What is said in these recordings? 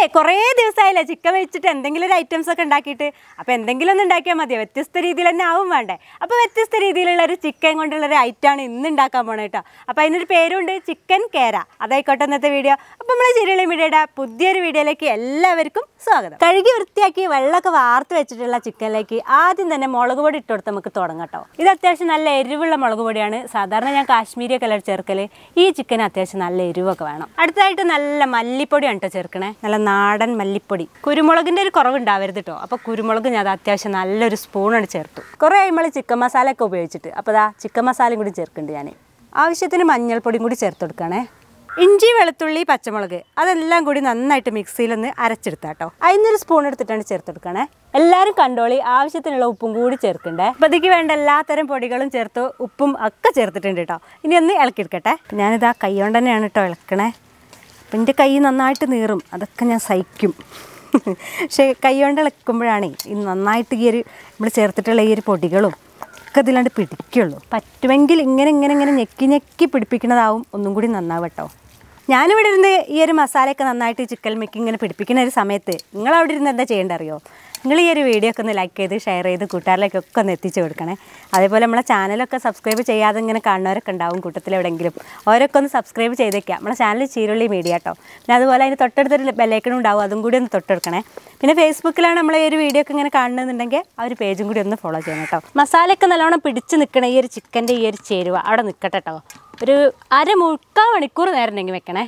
കുറേ ദിവസമായില്ലേ ചിക്കൻ വെച്ചിട്ട് എന്തെങ്കിലും ഒരു ഐറ്റംസ് ഒക്കെ ഉണ്ടാക്കിയിട്ട്. അപ്പോൾ എന്തെങ്കിലും ഒന്ന് ഉണ്ടാക്കിയാൽ മതിയോ? വ്യത്യസ്ത രീതിയിൽ തന്നെ ആവും വേണ്ടേ? അപ്പോൾ വ്യത്യസ്ത രീതിയിലുള്ള ഒരു ചിക്കൻ കൊണ്ടുള്ളൊരു ഐറ്റമാണ് ഇന്ന് ഉണ്ടാക്കാൻ പോണത് കേട്ടോ. അപ്പോൾ അതിനൊരു പേരുണ്ട്, ചിക്കൻ കേര. അതായിക്കോട്ടെ ഇന്നത്തെ വീഡിയോ. അപ്പോൾ നമ്മൾ ചിരിളി മീഡിയയുടെ പുതിയൊരു വീഡിയോയിലേക്ക് എല്ലാവർക്കും സ്വാഗതം. കഴുകി വൃത്തിയാക്കി വെള്ളമൊക്കെ വാർത്ത് വെച്ചിട്ടുള്ള ചിക്കനിലേക്ക് ആദ്യം തന്നെ മുളക് പൊടി ഇട്ട് കൊടുത്ത് നമുക്ക് തുടങ്ങാം കേട്ടോ. ഇത് അത്യാവശ്യം നല്ല എരിവുള്ള മുളക് പൊടിയാണ്. സാധാരണ ഞാൻ കാശ്മീരിയൊക്കെ അല്ല ചേർക്കൽ. ഈ ചിക്കൻ അത്യാവശ്യം നല്ല എരിവൊക്കെ വേണം. അടുത്തതായിട്ട് നല്ല മല്ലിപ്പൊടിയാണ് കേട്ടോ ചേർക്കണേ. നല്ല നാടൻ മല്ലിപ്പൊടി. കുരുമുളകിൻ്റെ ഒരു കുറവുണ്ടാവരുത് കേട്ടോ. അപ്പോൾ കുരുമുളക് ഞാൻ അത്യാവശ്യം നല്ലൊരു സ്പൂണാണ് ചേർത്തു. കുറേ നമ്മൾ ചിക്കൻ മസാല ഒക്കെ ഉപയോഗിച്ചിട്ട്. അപ്പോൾ അതാ ചിക്കൻ മസാലയും കൂടി ചേർക്കുന്നുണ്ട് ഞാൻ. ആവശ്യത്തിന് മഞ്ഞൾപ്പൊടിയും കൂടി ചേർത്ത് കൊടുക്കണേ. ഇഞ്ചി, വെളുത്തുള്ളി, പച്ചമുളക് അതെല്ലാം കൂടി നന്നായിട്ട് മിക്സിയിലൊന്ന് അരച്ചെടുത്താൽ കേട്ടോ. അതിനൊരു സ്പൂൺ എടുത്തിട്ടാണ് ചേർത്ത് കൊടുക്കണേ. എല്ലാവരും കണ്ടോളി. ആവശ്യത്തിനുള്ള ഉപ്പും കൂടി ചേർക്കണ്ടേ. അപ്പോൾ ഇതിക്ക് വേണ്ട എല്ലാത്തരം പൊടികളും ചേർത്ത് ഉപ്പും ഒക്കെ ചേർത്തിട്ടുണ്ട് കേട്ടോ. ഇനി ഒന്ന് ഇളക്കിയെടുക്കട്ടെ. ഞാനിതാ കൈ കൊണ്ട് തന്നെയാണ് കേട്ടോ ഇളക്കണേ. അപ്പം എൻ്റെ കൈ നന്നായിട്ട് നീറും, അതൊക്കെ ഞാൻ സഹിക്കും. പക്ഷേ കൈ കൊണ്ട് ഇളക്കുമ്പോഴാണ് ഈ നന്നായിട്ട് ഈ ഒരു നമ്മൾ ചേർത്തിട്ടുള്ള ഈ ഒരു പൊടികളും ഒക്കെ ഇതിലാണ്ട് പിടിക്കുള്ളൂ. പറ്റുമെങ്കിൽ ഇങ്ങനെ ഞെക്കി പിടിപ്പിക്കുന്നതാവും ഒന്നും കൂടി നന്നാവും കേട്ടോ. ഞാനിവിടെ ഇരുന്ന് ഈ ഒരു മസാലയൊക്കെ നന്നായിട്ട് ചിക്കൻ മിക്കി ഇങ്ങനെ പിടിപ്പിക്കുന്ന ഒരു സമയത്ത് നിങ്ങളവിടെ ഇരുന്ന് എന്താ ചെയ്യേണ്ടത് അറിയോ? നിങ്ങൾ ഈ ഒരു വീഡിയോ ഒക്കെ ഒന്ന് ലൈക്ക് ചെയ്ത് ഷെയർ ചെയ്ത് കൂട്ടുകാരിലേക്കൊക്കെ ഒന്ന് എത്തിച്ച് കൊടുക്കണേ. അതേപോലെ നമ്മളെ ചാനലൊക്കെ സബ്സ്ക്രൈബ് ചെയ്യാതെ ഇങ്ങനെ കാണുന്നവരൊക്കെ ഉണ്ടാവും കൂട്ടത്തിലെവിടെയെങ്കിലും. അവരൊക്കെ ഒന്ന് സബ്സ്ക്രൈബ് ചെയ്തേക്കാം. നമ്മളെ ചാനൽ ചിരിളി മീഡിയ കേട്ടോ. പിന്നെ അതുപോലെ അതിന് തൊട്ടടുത്തൊരു ബെല്ലൈക്കണും ഉണ്ടാവും, അതും കൂടി ഒന്ന് തൊട്ടെടുക്കണേ. പിന്നെ ഫേസ്ബുക്കിലാണ് നമ്മൾ ഈ ഒരു വീഡിയോ ഒക്കെ ഇങ്ങനെ കാണുന്നുണ്ടെങ്കിൽ ആ ഒരു പേജും കൂടി ഒന്ന് ഫോളോ ചെയ്യണം കേട്ടോ. മസാലയൊക്കെ നല്ലോണം പിടിച്ച് നിൽക്കണേ. ഈ ഒരു ചിക്കൻ്റെ ഈ ഒരു ചേരുവ അവിടെ നിൽക്കട്ടെ കേട്ടോ. ഒരു 1/4 മണിക്കൂർ നേരം ഉണ്ടെങ്കിൽ വെക്കണേ.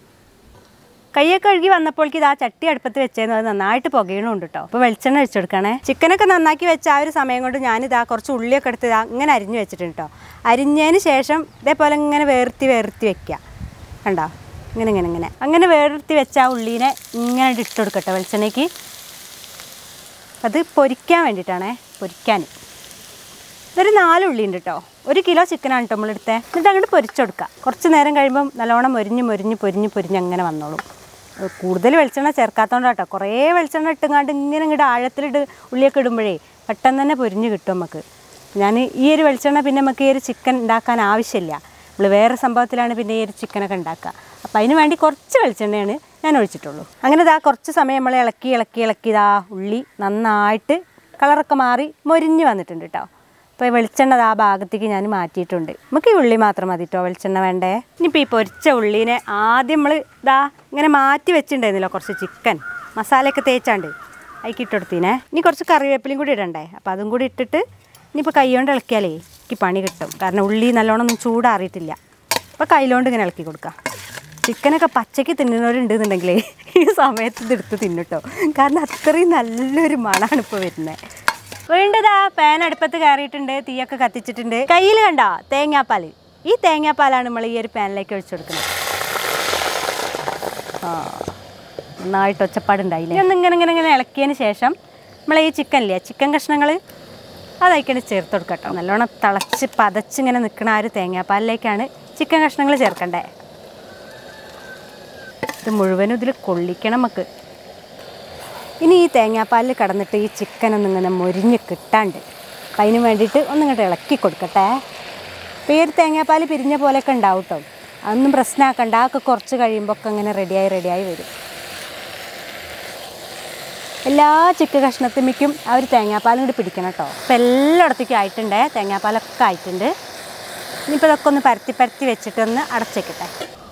കൈയൊക്കെ കഴുകി വന്നപ്പോഴേക്ക് ഇത് ആ ചട്ടി അടുപ്പത്ത് വെച്ചേന്ന് അത് നന്നായിട്ട് പുകയണമുണ്ട് കേട്ടോ. അപ്പോൾ വെളിച്ചെണ്ണ ഒഴിച്ചു കൊടുക്കണേ. ചിക്കനൊക്കെ നന്നാക്കി വെച്ച ആ ഒരു സമയം കൊണ്ട് ഞാനിതാ കുറച്ച് ഉള്ളിയൊക്കെ എടുത്ത് ഇങ്ങനെ അരിഞ്ഞ് വെച്ചിട്ടുണ്ട് കേട്ടോ. അരിഞ്ഞതിന് ശേഷം ഇതേപോലെ ഇങ്ങനെ വേർത്തി വെക്കുക. കണ്ടോ? അങ്ങനെ വേർത്തി വെച്ച ആ ഉള്ളീനെ ഇങ്ങനെ ഇട്ട് കൊടുക്കട്ടെ വെളിച്ചെണ്ണയ്ക്ക്. അത് പൊരിക്കാൻ വേണ്ടിയിട്ടാണേ, പൊരിക്കാൻ. ഇതൊരു 4 ഉള്ളി ഉണ്ട് കേട്ടോ. 1 കിലോ ചിക്കനാണ് കേട്ടോ നമ്മളെടുത്തത്. എന്നിട്ട് അങ്ങോട്ട് പൊരിച്ചെടുക്കുക. കുറച്ച് നേരം കഴിയുമ്പം നല്ലോണം പൊരിഞ്ഞ് അങ്ങനെ വന്നോളും. കൂടുതൽ വെളിച്ചെണ്ണ ചേർക്കാത്തതുകൊണ്ട് കേട്ടോ. കുറേ വെളിച്ചെണ്ണ ഇട്ടുങ്ങാണ്ട് ഇങ്ങോട്ട് ആഴത്തിലിട്ട് ഉള്ളിയൊക്കെ ഇടുമ്പോഴേ പെട്ടെന്ന് തന്നെ പൊരിഞ്ഞ് കിട്ടും നമുക്ക്. ഞാൻ ഈ ഒരു വെളിച്ചെണ്ണ പിന്നെ നമുക്ക് ഈ ഒരു ചിക്കൻ ഉണ്ടാക്കാൻ ആവശ്യമില്ല. നമ്മൾ വേറെ സംഭവത്തിലാണ് പിന്നെ ഈ ഒരു ചിക്കനൊക്കെ ഉണ്ടാക്കുക. അപ്പോൾ അതിന് വേണ്ടി കുറച്ച് വെളിച്ചെണ്ണയാണ് ഞാൻ ഒഴിച്ചിട്ടുള്ളൂ. അങ്ങനെ ഇതാ കുറച്ച് സമയം നമ്മൾ ഇളക്കി ഇതാ ഉള്ളി നന്നായിട്ട് കളറൊക്കെ മാറി മൊരിഞ്ഞ് വന്നിട്ടുണ്ട് കേട്ടോ. അപ്പോൾ വെളിച്ചെണ്ണ ആ ഭാഗത്തേക്ക് ഞാൻ മാറ്റിയിട്ടുണ്ട്. നമുക്ക് ഈ ഉള്ളി മാത്രം മതി കേട്ടോ, വെളിച്ചെണ്ണ വേണ്ടേ. ഇനിയിപ്പോൾ ഈ പൊരിച്ച ഉള്ളീനെ ആദ്യം നമ്മൾ ഇതാ ഇങ്ങനെ മാറ്റി വെച്ചിട്ടുണ്ടായിരുന്നല്ലോ കുറച്ച് ചിക്കൻ മസാലയൊക്കെ തേച്ചാണ്ട് അതിലേക്ക് ഇട്ടെടുത്തീനെ. ഇനി കുറച്ച് കറിവേപ്പിലയും കൂടി ഇടണ്ടേ. അപ്പോൾ അതും കൂടി ഇട്ടിട്ട് ഇനിയിപ്പോൾ കൈ കൊണ്ട് ഇളക്കിയാലേ എനിക്ക് പണി കിട്ടും. കാരണം ഉള്ളി നല്ലോണം ഒന്നും ചൂടാറിയിട്ടില്ല. അപ്പോൾ കൈയിലോണ്ട് ഇങ്ങനെ ഇളക്കി കൊടുക്കാം. ചിക്കനൊക്കെ പച്ചയ്ക്ക് തിന്നുന്നവരുണ്ടെന്നുണ്ടെങ്കിലേ ഈ സമയത്ത് ഇതെടുത്ത് തിന്നിട്ടോ. കാരണം അത്രയും നല്ലൊരു മണമാണ് ഇപ്പോൾ വരുന്നത്. വീണ്ടതാ പാൻ അടുപ്പത്ത് കയറിയിട്ടുണ്ട്, തീയൊക്കെ കത്തിച്ചിട്ടുണ്ട്. കയ്യിൽ കണ്ടോ തേങ്ങാപ്പാൽ. ഈ തേങ്ങാപ്പാലാണ് നമ്മൾ ഈ ഒരു പാനിലേക്ക് ഒഴിച്ചു കൊടുക്കുന്നത്. നന്നായിട്ട് ഒച്ചപ്പാടുണ്ടായില്ലേ. ഇങ്ങനെ ഇളക്കിയതിന് ശേഷം നമ്മൾ ഈ ചിക്കനില്ലേ, ചിക്കൻ കഷ്ണങ്ങൾ അതായിക്കാണ് ചേർത്ത് കൊടുക്കട്ടോ. നല്ലോണം തിളച്ച് പതച്ചിങ്ങനെ നിൽക്കുന്ന ആ ഒരു തേങ്ങാപ്പാലിലേക്കാണ് ചിക്കൻ കഷ്ണങ്ങൾ ചേർക്കണ്ടേ. ഇത് മുഴുവനും ഇതിൽ കൊള്ളിക്കണം നമുക്ക്. ഇനി ഈ തേങ്ങാപ്പാലിൽ കടന്നിട്ട് ഈ ചിക്കനൊന്നിങ്ങനെ മൊരിഞ്ഞ് കിട്ടാണ്ട് അപ്പം അതിന് വേണ്ടിയിട്ട് ഒന്നിങ്ങോട്ട് ഇളക്കി കൊടുക്കട്ടെ. ഇപ്പോൾ ഈ ഒരു തേങ്ങാപ്പാൽ പിരിഞ്ഞ പോലെയൊക്കെ ഉണ്ടാവും കേട്ടോ. അതൊന്നും പ്രശ്നമാക്കണ്ട. അതൊക്കെ കുറച്ച് കഴിയുമ്പോൾ ഒക്കെ അങ്ങനെ റെഡിയായി വരും. എല്ലാ ചിക്കൻ കഷ്ണത്തിമ്മയ്ക്കും ആ ഒരു തേങ്ങാപ്പാലും കൂടി പിടിക്കണം കേട്ടോ. അപ്പോൾ എല്ലായിടത്തേക്കും ആയിട്ടുണ്ടേ, തേങ്ങാപ്പാലൊക്കെ ആയിട്ടുണ്ട്. ഇനിയിപ്പോൾ ഇതൊക്കെ ഒന്ന് പരത്തി വെച്ചിട്ടൊന്ന് അടച്ചേക്കട്ടെ.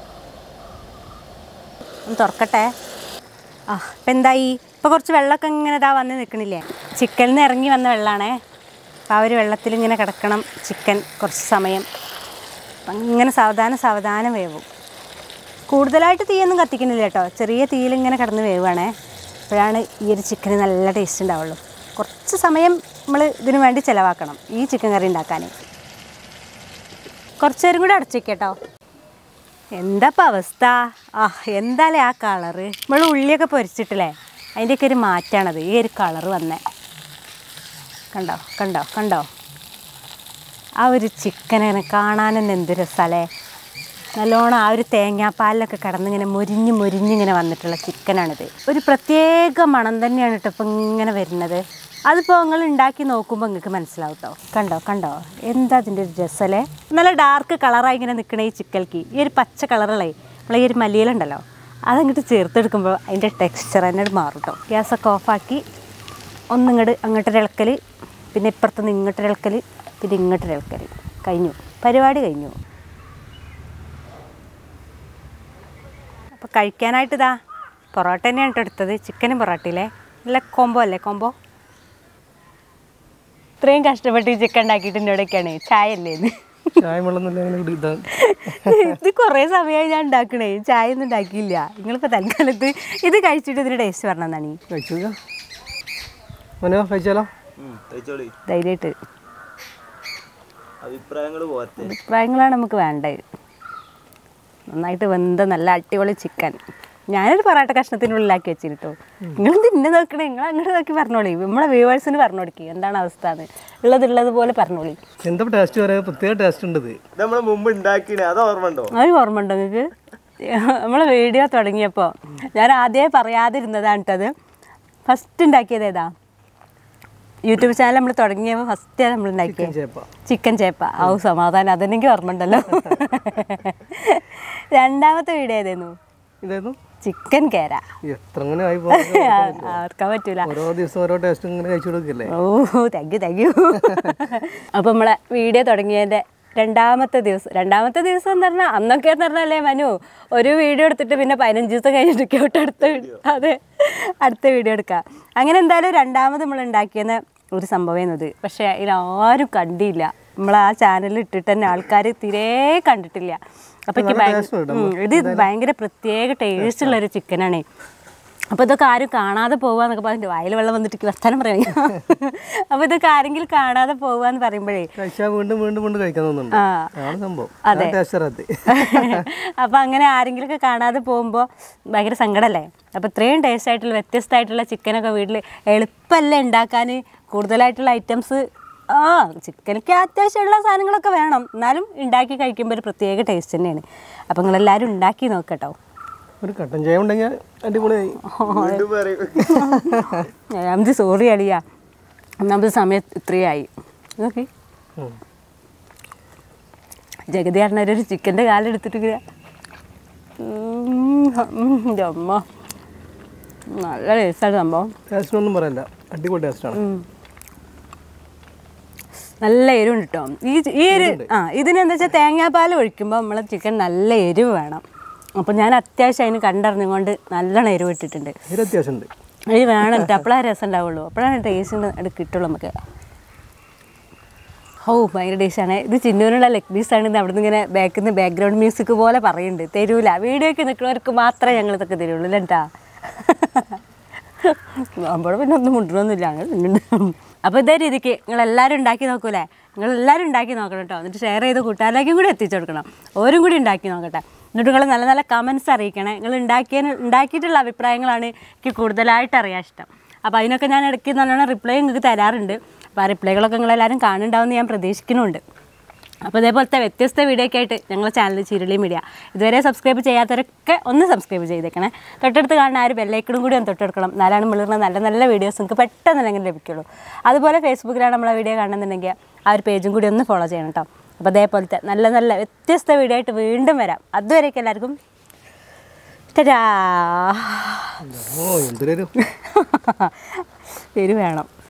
ഒന്ന് തുറക്കട്ടെ. ഇപ്പം എന്തായി? ഇപ്പോൾ കുറച്ച് വെള്ളമൊക്കെ ഇങ്ങനെ ഇതാ വന്ന് നിൽക്കണില്ലേ. ചിക്കനിൽ നിന്ന് ഇറങ്ങി വന്ന വെള്ളമാണേ. അപ്പോൾ ആ ഒരു വെള്ളത്തിൽ ഇങ്ങനെ കിടക്കണം ചിക്കൻ കുറച്ച് സമയം. അപ്പം ഇങ്ങനെ സാവധാനം വേവും. കൂടുതലായിട്ട് തീയൊന്നും കത്തിക്കുന്നില്ല കേട്ടോ. ചെറിയ തീയിലിങ്ങനെ കിടന്ന് വേവുകയാണേ. അപ്പോഴാണ് ഈ ഒരു ചിക്കന് നല്ല ടേസ്റ്റ് ഉണ്ടാവുള്ളൂ. കുറച്ച് സമയം നമ്മൾ ഇതിനു വേണ്ടി ചിലവാക്കണം ഈ ചിക്കൻ കറി ഉണ്ടാക്കാൻ. കുറച്ച് നേരം കൂടി അടച്ചേക്കേട്ടോ. എന്താപ്പം അവസ്ഥ? എന്തായാലും ആ കളറ് നമ്മൾ ഉള്ളിയൊക്കെ പൊരിച്ചിട്ടില്ലേ, അതിൻ്റെയൊക്കെ ഒരു മാറ്റാണത് ഈ ഒരു കളറ് വന്നേ. കണ്ടോ ആ ഒരു ചിക്കനെ കാണാനെന്നെ എന്ത് രസമല്ലേ. നല്ലോണം ആ ഒരു തേങ്ങാപ്പാലിലൊക്കെ കിടന്നിങ്ങനെ മൊരിഞ്ഞിങ്ങനെ വന്നിട്ടുള്ള ചിക്കനാണിത്. ഒരു പ്രത്യേക മണം തന്നെയാണ് കേട്ടോ ഇപ്പം ഇങ്ങനെ വരുന്നത്. അതിപ്പോൾ നിങ്ങൾ ഉണ്ടാക്കി നോക്കുമ്പോൾ നിങ്ങൾക്ക് മനസ്സിലാവും കേട്ടോ. കണ്ടോ എന്താ അതിൻ്റെ ഒരു രസമല്ലേ. നല്ല ഡാർക്ക് കളറായി ഇങ്ങനെ നിൽക്കണ ഈ ചിക്കൽക്ക് ഈ ഒരു പച്ച കളറുള്ളേ നമ്മളെ ഈ ഒരു മല്ലിയിലുണ്ടല്ലോ അതങ്ങോട്ട് ചേർത്തെടുക്കുമ്പോൾ അതിൻ്റെ ടെക്സ്ചർ തന്നെ മാറും കേട്ടോ. ഗ്യാസൊക്കെ ഓഫാക്കി ഒന്നിങ്ങോട്ട് അങ്ങോട്ടൊരു ഇളക്കൽ, പിന്നെ ഇപ്പുറത്തുനിന്ന് ഇങ്ങോട്ടൊരു ഇളക്കൽ, പിന്നെ ഇങ്ങോട്ടൊരു ഇളക്കൽ. കഴിഞ്ഞു, പരിപാടി കഴിഞ്ഞു. അപ്പോൾ കഴിക്കാനായിട്ട് ഇതാ പൊറോട്ട തന്നെയാണ് കേട്ടോ എടുത്തത്. ചിക്കനും പൊറോട്ടയില്ലേ, നല്ല കോംബോ അല്ലേ, കോംബോ. ഇത്രയും കഷ്ടപ്പെട്ട് ഈ ചിക്കൻ ഉണ്ടാക്കിയിട്ട് എന്നോടൊക്കെയാണ് ചായ അല്ലേന്ന്. ഇത് കുറേ സമയമായി ഞാൻ ഉണ്ടാക്കണേ, ചായ ഒന്നും ഉണ്ടാക്കിയില്ല. നിങ്ങളിപ്പോൾ തൽക്കാലത്ത് ഇത് കഴിച്ചിട്ട് ഇതിൻ്റെ ടേസ്റ്റ് പറഞ്ഞതാണ്. ധൈര്യമായിട്ട് അഭിപ്രായങ്ങളാണ് നമുക്ക് വേണ്ടത്. നന്നായിട്ട് വെന്ത നല്ല അടിപൊളി ചിക്കൻ ഞാനൊരു പൊറോട്ട കഷ്ണത്തിനുള്ളിലാക്കി വെച്ചിട്ടോ. നിങ്ങൾ തിന്നെ നോക്കണേ, നിങ്ങൾ അങ്ങോട്ട് നോക്കി പറഞ്ഞോളി. നമ്മളെ വ്യൂവേഴ്സിന് പറഞ്ഞു കൊടുക്കി എന്താണ് അവസ്ഥ എന്ന് ഉള്ളത് പോലെ പറഞ്ഞോളി. എന്താ ടേസ്റ്റ് പറയാ, പ്രത്യേക ടേസ്റ്റ് ഉണ്ട്. അത് ഓർമ്മ ഉണ്ടോ നിങ്ങൾക്ക്? നമ്മളെ വീഡിയോ തുടങ്ങിയപ്പോൾ ഞാൻ ആദ്യമേ പറയാതിരുന്നതാണ് കേട്ടത്. ഫസ്റ്റ് ഉണ്ടാക്കിയത് ഏതാ? യൂട്യൂബ് ചാനൽ നമ്മൾ തുടങ്ങിയപ്പോൾ ഫസ്റ്റ് നമ്മൾ ഉണ്ടാക്കിയത് ചിക്കൻ ചേപ്പ. ആ സമാധാനം, അതെനിക്ക് ഓർമ്മ ഉണ്ടല്ലോ. രണ്ടാമത്തെ വീഡിയോ ഏതായിരുന്നു? ചിക്കൻ കേര. ഓർക്കാൻ പറ്റൂല. Oh thank you. അപ്പൊ നമ്മളെ വീഡിയോ തുടങ്ങിയതിന്റെ രണ്ടാമത്തെ ദിവസം എന്ന് പറഞ്ഞാൽ അന്നൊക്കെ എന്ന് പറഞ്ഞാലേ മനു ഒരു വീഡിയോ എടുത്തിട്ട് പിന്നെ 15 ദിവസം കഴിഞ്ഞിട്ടൊക്കെ അടുത്ത വീഡിയോ എടുക്കാം. അങ്ങനെ എന്തായാലും രണ്ടാമത് നമ്മൾ ഉണ്ടാക്കിയെന്ന ഒരു സംഭവമായിരുന്നത്. പക്ഷേ ഇതിലാരും കണ്ടില്ല. നമ്മൾ ആ ചാനലിൽ ഇട്ടിട്ട് തന്നെ ആൾക്കാർ തീരെ കണ്ടിട്ടില്ല. അപ്പം ഇത് ഭയങ്കര പ്രത്യേക ടേസ്റ്റുള്ളൊരു ചിക്കനാണ്. അപ്പോൾ ഇതൊക്കെ ആരും കാണാതെ പോകുകയെന്നൊക്കെ പറഞ്ഞിട്ട് വായിൽ വെള്ളം വന്നിട്ട് വർത്താനം പറയാം. അപ്പോൾ ഇതൊക്കെ ആരെങ്കിലും കാണാതെ പോകുകയെന്ന് പറയുമ്പോഴേ അതെ. അപ്പോൾ അങ്ങനെ ആരെങ്കിലുമൊക്കെ കാണാതെ പോകുമ്പോൾ ഭയങ്കര സങ്കടമല്ലേ. അപ്പോൾ ഇത്രയും ടേസ്റ്റ് ആയിട്ടുള്ള വ്യത്യസ്തമായിട്ടുള്ള ചിക്കനൊക്കെ വീട്ടിൽ എളുപ്പമല്ലേ ഉണ്ടാക്കാൻ. കൂടുതലായിട്ടുള്ള ഐറ്റംസ് ചിക്കനൊക്കെ അത്യാവശ്യമുള്ള സാധനങ്ങളൊക്കെ വേണം, എന്നാലും ഉണ്ടാക്കി കഴിക്കുമ്പോൾ ഒരു പ്രത്യേക ടേസ്റ്റ് തന്നെയാണ്. അപ്പോൾ നിങ്ങളെല്ലാവരും ഉണ്ടാക്കി നോക്കട്ടോ. ഒരു കട്ടൻ ചായ ഉണ്ടെങ്കിൽ അടിപൊളിയായി. നമുക്ക് സോറി അളിയാ, ഒന്നാമത് സമയം ഇത്രയായി. നോക്കി ജഗതി പറഞ്ഞൊരു ചിക്കൻ്റെ കാലെടുത്തിട്ട് അമ്മ നല്ല ടേസ്റ്റാണ് സംഭവം. ടേസ്റ്റിനൊന്നും പറയല്ല, അടിപൊളി ടേസ്റ്റാണ്. നല്ല എരിവുണ്ട് കേട്ടോ. ഈ ഇതിനെന്താ വെച്ചാൽ തേങ്ങാപ്പാൽ ഒഴിക്കുമ്പോൾ നമ്മളെ ചിക്കൻ നല്ല എരിവ് വേണം. അപ്പോൾ ഞാൻ അത്യാവശ്യം അതിന് കണ്ടറിഞ്ഞുകൊണ്ട് നല്ലോണം എരിവ് ഇട്ടിട്ടുണ്ട്. എരിവ് വേണം കേട്ടോ, അപ്പോഴാണ് രസം ഉണ്ടാവുള്ളൂ, അപ്പോഴാണ് ടേസ്റ്റ് കിട്ടുള്ളൂ നമുക്ക്. ഭയങ്കര ടേസ്റ്റാണ്. ഇത് ചിന്നൂരിനുള്ള ലെഗ് പീസാണ്. ഇത് അവിടെ നിന്ന് ഇങ്ങനെ ബാക്ക്ഗ്രൗണ്ട് മ്യൂസിക് പോലെ പറയുന്നുണ്ട്. തരൂല, വീഡിയോയ്ക്ക് നിൽക്കുന്നവർക്ക് മാത്രമേ ഞങ്ങൾ ഇതൊക്കെ തരുള്ളൂ കേട്ടാ. അപ്പോൾ പിന്നെ ഒന്നും മുണ്ടൊന്നുമില്ല, അങ്ങനെ. അപ്പോൾ ഇതേ രീതിക്ക് നിങ്ങളെല്ലാവരും ഉണ്ടാക്കി നോക്കൂലേ? നിങ്ങളെല്ലാവരും ഉണ്ടാക്കി നോക്കണം കേട്ടോ. എന്നിട്ട് ഷെയർ ചെയ്ത് കൂട്ടുകാരിലേക്കും കൂടി എത്തിച്ചു കൊടുക്കണം. ഓരും കൂടി ഉണ്ടാക്കി നോക്കട്ടെ. എന്നിട്ട് നിങ്ങൾ നല്ല നല്ല കമൻറ്റ്സ് അറിയിക്കണേ. നിങ്ങൾ ഉണ്ടാക്കിയിട്ടുള്ള അഭിപ്രായങ്ങളാണ് എനിക്ക് കൂടുതലായിട്ട് അറിയാൻ ഇഷ്ടം. അപ്പോൾ അതിനൊക്കെ ഞാൻ ഇടയ്ക്ക് നല്ലോണം റിപ്ലൈ നിങ്ങൾക്ക് തരാറുണ്ട്. അപ്പോൾ ആ റിപ്ലൈകളൊക്കെ നിങ്ങളെല്ലാവരും കാണുന്നുണ്ടാവുമെന്ന് ഞാൻ പ്രതീക്ഷിക്കുന്നുണ്ട്. അപ്പോൾ ഇതേപോലത്തെ വ്യത്യസ്ത വീഡിയോയ്ക്ക് ആയിട്ട് ഞങ്ങളുടെ ചാനൽ ചിരുളി മീഡിയ ഇതുവരെ സബ്സ്ക്രൈബ് ചെയ്യാത്തവരൊക്കെ ഒന്ന് സബ്സ്ക്രൈബ് ചെയ്തേക്കണേ. തൊട്ടടുത്ത് കാണുന്ന ആ ഒരു ബെല്ലൈക്കണും കൂടി ഒന്ന് തൊട്ടെടുക്കണം. എന്നാലാണ് നമ്മളുള്ള നല്ല നല്ല വീഡിയോസ് നിങ്ങൾക്ക് പെട്ടെന്ന് അല്ലെങ്കിൽ ലഭിക്കുള്ളൂ. അതുപോലെ ഫേസ്ബുക്കിലാണ് നമ്മളെ വീഡിയോ കാണുന്നുണ്ടെങ്കിൽ ആ ഒരു പേജും കൂടി ഒന്ന് ഫോളോ ചെയ്യണം കേട്ടോ. അപ്പോൾ അതേപോലത്തെ നല്ല നല്ല വ്യത്യസ്ത വീഡിയോ ആയിട്ട് വീണ്ടും വരാം. അതുവരെയൊക്കെ എല്ലാവർക്കും പേര് വേണം.